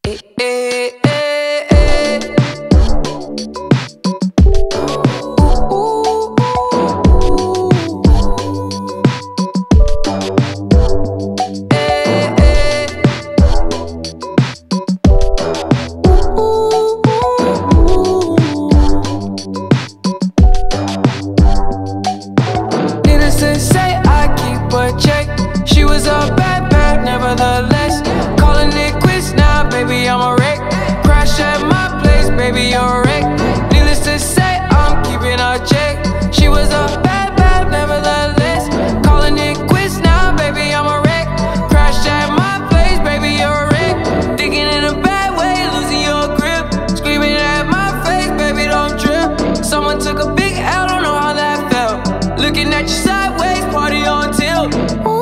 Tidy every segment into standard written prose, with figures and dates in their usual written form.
Nevertheless, calling it quits now, baby, I'm a wreck. Crash at my place, baby, you're a wreck. Needless to say, I'm keeping a check. She was a bad, bad, nevertheless. Calling it quits now, baby, I'm a wreck. Crash at my place, baby, you're a wreck. Thinking in a bad way, losing your grip. Screaming at my face, baby, don't trip. Someone took a big L, don't know how that felt. Looking at you sideways, party on tilt.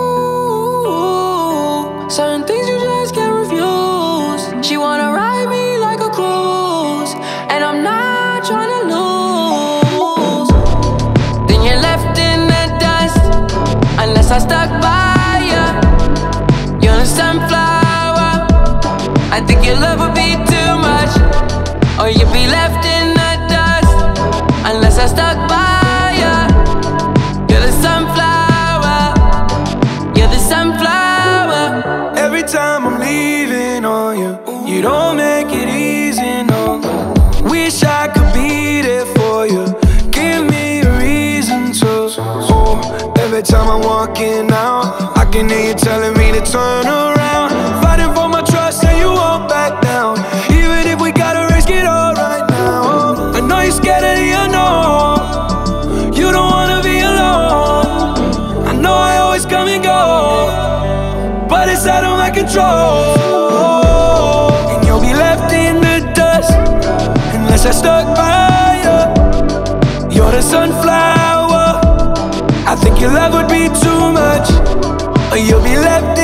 Certain things you just can't refuse. She wanna ride me like a cruise, and I'm not trying to lose. Then you're left in the dust, unless I stuck by ya. You're a sunflower. I think your love would be too much, or you'd be left in the dust, unless I stuck by ya. You're the sunflower. You're the sunflower. Every time I'm leaving on you, you don't make it easy, no. Wish I could be there for you. Give me a reason to. Oh, every time I'm walking out, I can hear you telling me to turn around. Fighting for my trust and you won't back down. Even if we gotta risk it all right now. I know you're scared of the unknown. You don't wanna be alone. I know I always come and go, but it's out of my control. And you'll be left in the dust, unless I stuck by you. You're the sunflower. I think your love would be too much, or you'll be left